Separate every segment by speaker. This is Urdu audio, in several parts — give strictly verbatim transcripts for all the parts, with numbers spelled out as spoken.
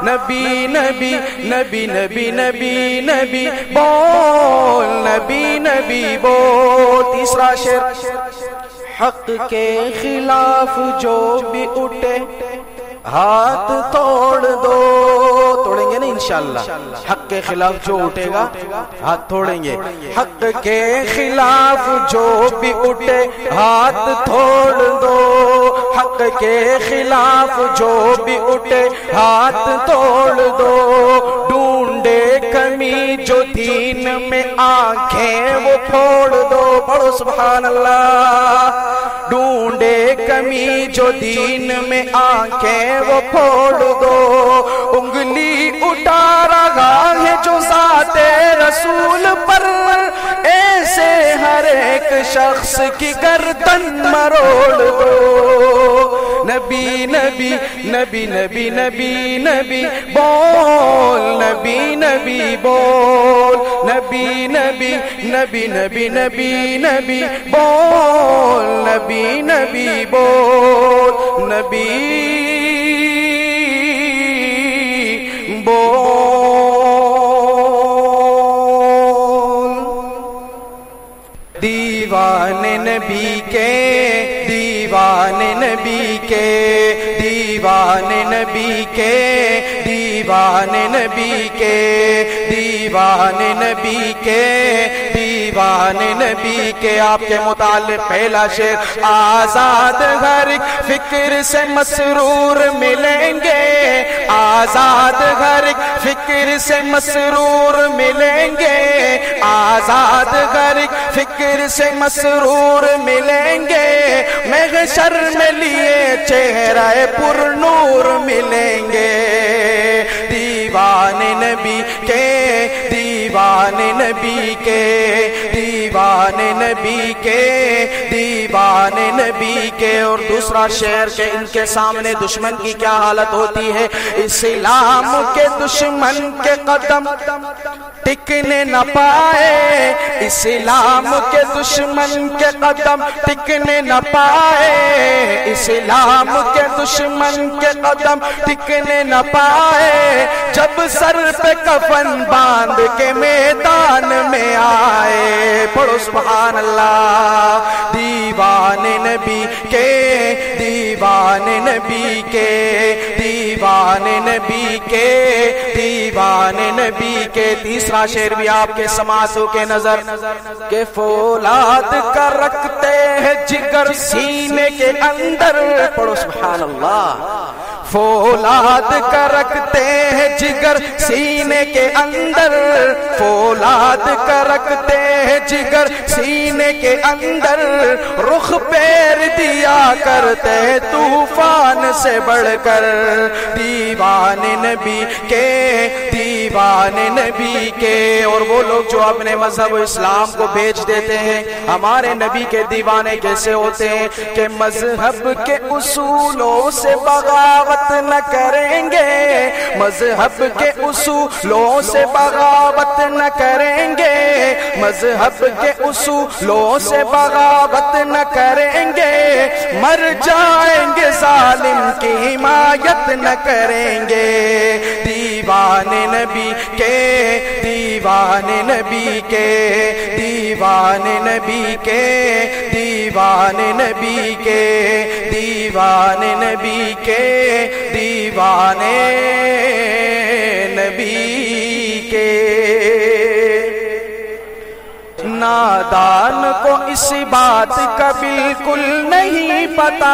Speaker 1: نبی نبی نبی نبی نبی نبی بول نبی نبی بول. تیسرا شعر. حق کے خلاف جو بھی اٹھے ہاتھ توڑ دو. توڑیں گے نا انشاءاللہ. حق کے خلاف جو اٹھے گا ہاتھ توڑیں گے. حق کے خلاف جو بھی اٹھے ہاتھ توڑ دو. حق کے خلاف جو بھی اٹھے ہاتھ توڑ دو. ڈھونڈے کمی جو دین میں آنکھیں وہ پھوڑ دو. پڑھو سبحان اللہ. ڈھونڈے کمی جو دین میں آنکھیں وہ پھوڑ دو. انگلی اٹھا رہا ہے جو ذات رسول پر ایسے ہر ایک شخص کی گردن مروڑ دو. نبی نبی نبی نبی نبی نبی بول نبی نبی بول. نبی نبی نبی نبی نبی نبی بول نبی نبی بول. نبی بول. دیوانے نبی کے دیوانے نبی کے دیوانے نبی کے دیوانے نبی کے دیوانے نبی کے دیوانے نبی کے. آپ کے متعلق پہلا شعر. آزاد ہر ایک فکر سے مسرور ملیں گے. آزاد ہر ایک فکر سے مسرور ملیں گے. آزاد ہر ایک فکر سے مسرور ملیں گے. محشر میں لیے چہرہ پر نور ملیں گے. دیوانے نبی کے دیوانے نبی کے دیوانے نبی کے دیوانے نبی کے. اور دوسرا شعر کہ ان کے سامنے دشمن کی کیا حالت ہوتی ہے. اسلام کے دشمن کے قدم ٹکنے نہ پائے. اسلام کے دشمن کے قدم ٹکنے نہ پائے. اسلام کے دشمن کے قدم ٹکنے نہ پائے. جب سر پہ کفن باندھ کے میدان میں آئے. پڑھو سبحان اللہ. دیوانے نبی کے دیوانے نبی کے دیوانے نبی کے دیوانے نبی کے. تیسرا شعر بھی آپ کے سماعتوں کے نظر. کہ فولاد کا رکھتے ہیں جگر سینے کے اندر. پڑھو سبحان اللہ. فولاد کا رکھتے ہیں جگر سینے کے اندر. فولاد کا رکھتے ہیں جگر سینے کے اندر. رخ پیر دیا کرتے طوفان سے بڑھ کر. دیوانے نبی کے دیوانے نبی کے. اور وہ لوگ جو اپنے مذہب اسلام کو بیچ دیتے ہیں. ہمارے نبی کے دیوانے کیسے ہوتے ہیں کہ مذہب کے اصولوں سے بغاوت نہ کریں گے. مذہب کے اصولوں سے بغاوت نہ کریں گے. مذہب کے اصولوں سے بغاوت نہ کریں گے. مر جائیں گے ظالم کی حمایت نہ کریں گے. دیوانے نبی کے دیوانے نبی کے دیوانے نبی کے دیوانے نبی کے دیوانے نبی کے دیوانے نبی کے. نادان کو اس بات کا بالکل نہیں پتا.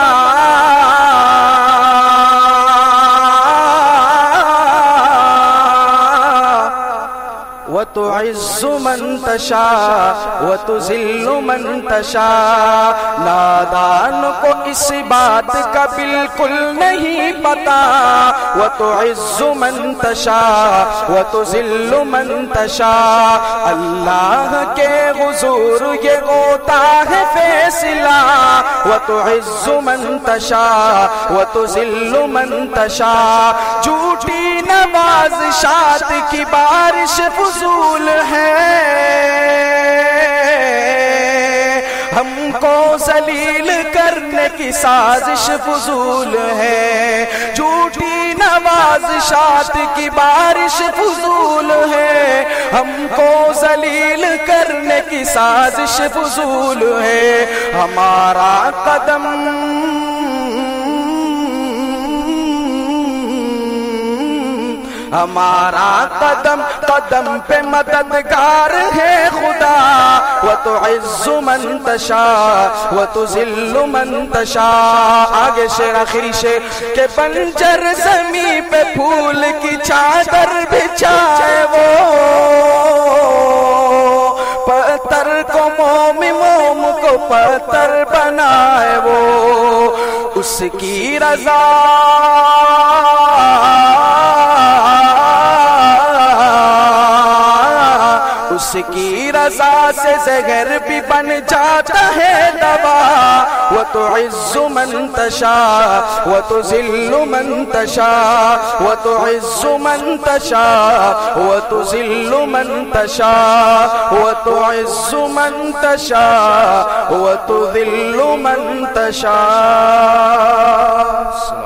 Speaker 1: وتعز من تشاء وتذل من تشاء. نادان کو اس بات کا بالکل نہیں پتا. وتعز من تشاء وتذل من تشاء. اللہ کے حضور یہ ہوتا ہے فیصلہ. وتعز من تشاء وتذل من تشاء. جھوٹی نوازشات کی بارش فضول ہے. ہم کو ذلیل کرنے کی سازش فضول ہے، جھوٹی نوازشات کی بارش فضول ہے، ہم کو ذلیل کرنے کی سازش فضول ہے، ہمارا قدم ہمارا قدم قدم پہ مددگار ہے خدا، وَتُعِزُّ مَن تَشَاءُ وَتُذِلُّ مَن تَشَاءُ۔ آگے شعر آخری شعر کہ بنجر زمیں پہ پھول کی چادر بچھائے وہ، پتھر کو موم موم کو پتھر بنائے وہ، اس کی رضا اس کی رضا سے زہر بھی بن جاتا ہے دوا، وَتُعِزُّ مَن تَشَاءُ وَتُذِلُّ مَن تَشَاءُ وَتُعِزُّ مَن تَشَاءُ وَتُذِلُّ مَن تَشَاءُ وَتُعِزُّ مَن تَشَاءُ وَتُذِلُّ مَن تَشَاءُ۔